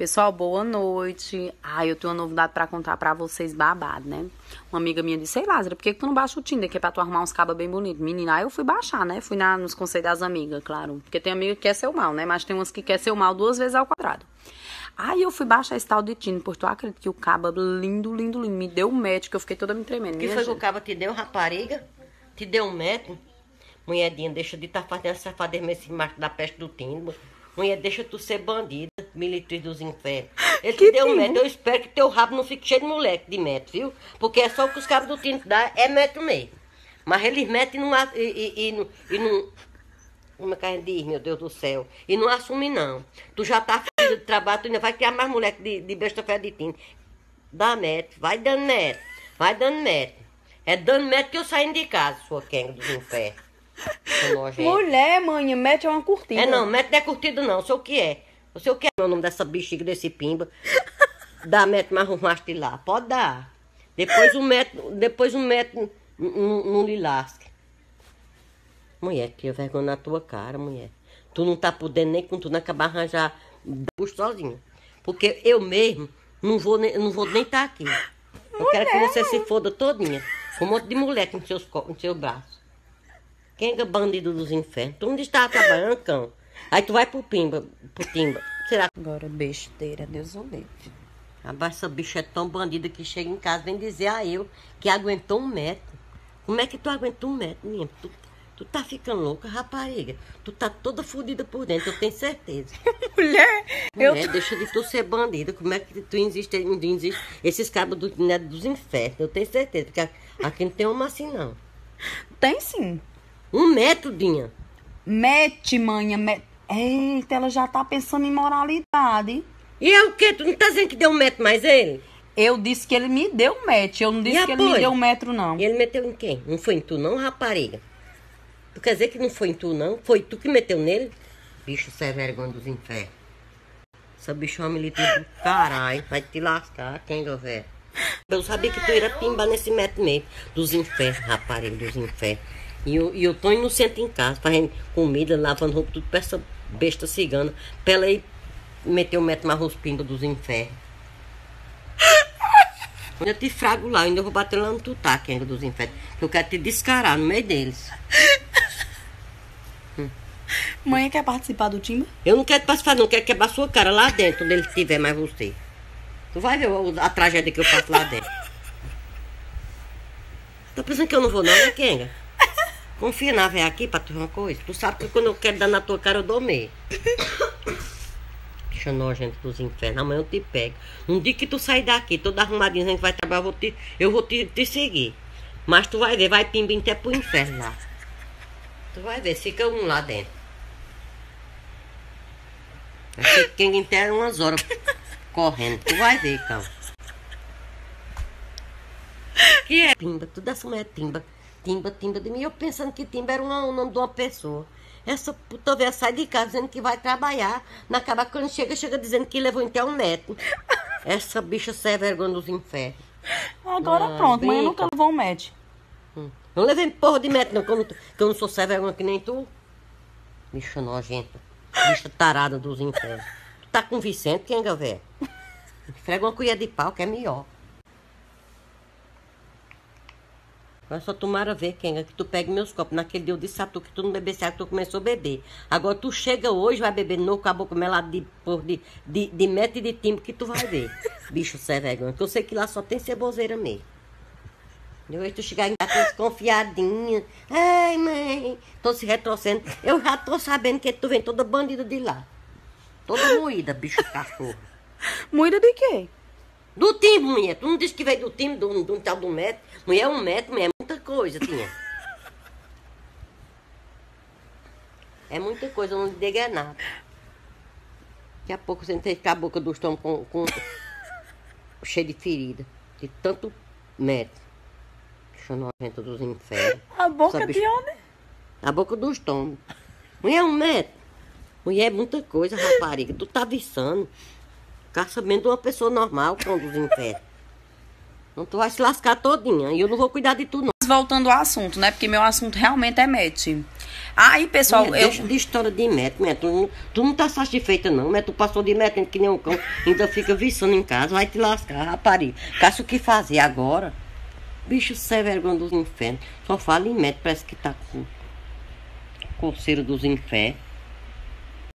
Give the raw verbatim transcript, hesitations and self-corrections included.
Pessoal, boa noite. Ai, eu tenho uma novidade pra contar pra vocês, babado, né? Uma amiga minha disse, sei, Lázaro, por que que tu não baixa o Tinder, que é pra tu arrumar uns cabas bem bonitos? Menina, aí eu fui baixar, né? Fui na, nos conselhos das amigas, claro. Porque tem amiga que quer ser o mal, né? Mas tem umas que quer ser o mal duas vezes ao quadrado. Aí eu fui baixar esse tal de Tinder, porque tu acredita que o caba lindo, lindo, lindo, me deu um match, que eu fiquei toda me tremendo. Que foi que o caba te deu, rapariga? Te deu um metro? Mulherdinha, deixa de estar tá fazendo essa safadeza embaixo da peste do Tinder. Mulher, deixa tu ser bandida, militriz dos infernos. Ele te deu um metro, eu espero que teu rabo não fique cheio de moleque de metro, viu? Porque é só o que os cabos do Tinder dão, é metro mesmo. Mas eles metem e não... E, e, e, não, e não como é que a gente diz, meu Deus do céu? E não assume, não. Tu já tá filho de trabalho, tu ainda vai criar mais moleque de, de besta fé de Tinder. Dá metro, vai dando metro, vai dando metro. É dando metro que eu saindo de casa, sua quenga dos infernos. Mulher, mãe, mete é uma curtida. É não, mete não é curtida não, sei o que é. Eu sei o que é o nome dessa bexiga, desse pimba. Dá mete mais um macho lá, pode dar. Depois um metro, depois um metro não lhe lasque. Mulher, cria vergonha na tua cara, mulher. Tu não tá podendo nem com tu não acabar arranjar busto sozinha. Porque eu mesmo não vou nem, não vou nem estar tá aqui. Eu mulher. Quero que você se foda todinha. Com um monte de moleque nos seus, nos seus braços. Quem é bandido dos infernos? Tu onde está trabalhando, cão? Aí tu vai pro Pimba, pro Timba. Será? Agora besteira, Deus o livre. Rapaz, essa bicha é tão bandida que chega em casa vem dizer a eu que aguentou um metro. Como é que tu aguentou um metro, menina? Tu, tu tá ficando louca, rapariga. Tu tá toda fodida por dentro, eu tenho certeza. Mulher, Mulher, eu... deixa de tu ser bandida. Como é que tu insiste, insiste? Esses cabos do, né, dos infernos, eu tenho certeza. Porque aqui não tem uma assim, não. Tem sim. Um metro, Dinha. Mete, manha, mete. Eita, ela já tá pensando em moralidade. E é o quê? Tu não tá dizendo que deu um metro mais ele? Eu disse que ele me deu um metro. Eu não disse que ele me deu um metro, não. E ele meteu em quem? Não foi em tu, não, rapariga? Tu quer dizer que não foi em tu, não? Foi tu que meteu nele? Bicho, você é vergonha dos infernos. Essa bicho é uma militar do caralho. Vai te lascar, quem é velho? Eu sabia que tu ia pimbar nesse metro mesmo. Dos infernos, rapariga, dos infernos. E eu, e eu tô inocente em casa, fazendo comida, lavando roupa, tudo pra essa besta cigana. Pra ela ir meter o metro mais nos pimbas dos infernos. Eu te frago lá, ainda vou bater lá no tutá, quenga dos infernos. Que eu quero te descarar no meio deles. hum. Mãe, quer participar do time? Eu não quero participar, não. Quero quebrar sua cara lá dentro, onde ele tiver mais você. Tu vai ver a, a tragédia que eu faço lá dentro. Tá pensando que eu não vou não, né, quenga? Confia na véia aqui pra tu ver uma coisa. Tu sabe que quando eu quero dar na tua cara, eu dou meio. Bicha nojenta dos infernos. Amanhã eu te pego. Um dia que tu sair daqui, toda arrumadinha, a gente vai trabalhar, eu vou te, eu vou te, te seguir. Mas tu vai ver, vai pimbim até pro inferno lá. Tu vai ver, fica um lá dentro. Vai quem inteira umas horas correndo. Tu vai ver, calma. Que é pimba? Tudo essa mulher é timba. Timba, timba de mim. Eu pensando que timba era um nome de uma pessoa. Essa puta velha sai de casa dizendo que vai trabalhar. Na cara, quando chega, chega dizendo que levou até um metro. Essa bicha sai vergonha dos infernos. Agora ah, pronto, mãe nunca levou um metro. Hum. Eu não levei porra de metro, não, que eu não, que eu não sou sai vergonha que nem tu. Bicha nojenta. Bicha tarada dos infernos. Tu tá com o Vicente, quem é, velho? Frega uma colher de pau, que é melhor. Agora só tomara ver, Kenga, que tu pegue meus copos. Naquele dia eu disse a tu que tu não bebesse água, que tu começou a beber. Agora tu chega hoje, vai beber de novo com a boca melada de, de, de, de meta e de timbre que tu vai ver. Bicho, você é vergonha. Que eu sei que lá só tem ceboseira mesmo. Depois tu chegar em casa desconfiadinha. Ai, mãe, tô se retrocedendo. Eu já tô sabendo que tu vem toda bandida de lá. Toda moída, bicho cachorro. Moída de quê? Do timbre, mulher. Tu não disse que veio do timbre, do, do tal do metro. Mulher, um metro, mulher, é muita coisa, tinha. É muita coisa, eu não lhe digo é nada. Daqui a pouco você tem que ficar a boca do estômago com, com... cheio de ferida. De tanto metro. Bicho nojento dos infernos. A boca de onde? A boca do estômago. Mulher, um metro. Mulher, é muita coisa, rapariga. Tu tá viçando. Ficar sabendo de uma pessoa normal, com dos infernos. Então tu vai se lascar todinha. E eu não vou cuidar de tu, não. Voltando ao assunto, né? Porque meu assunto realmente é match. Aí, pessoal, Mulher, eu... deixa de história de método, mulher. Tu, não- tu não tá satisfeita, não. Mas tu passou de método que nem um cão, ainda fica viçando em casa, vai te lascar, rapariga. Caça o que fazer agora. Bicho, você é vergonha dos infernos. Só fala em método, parece que tá com coceira dos infernos.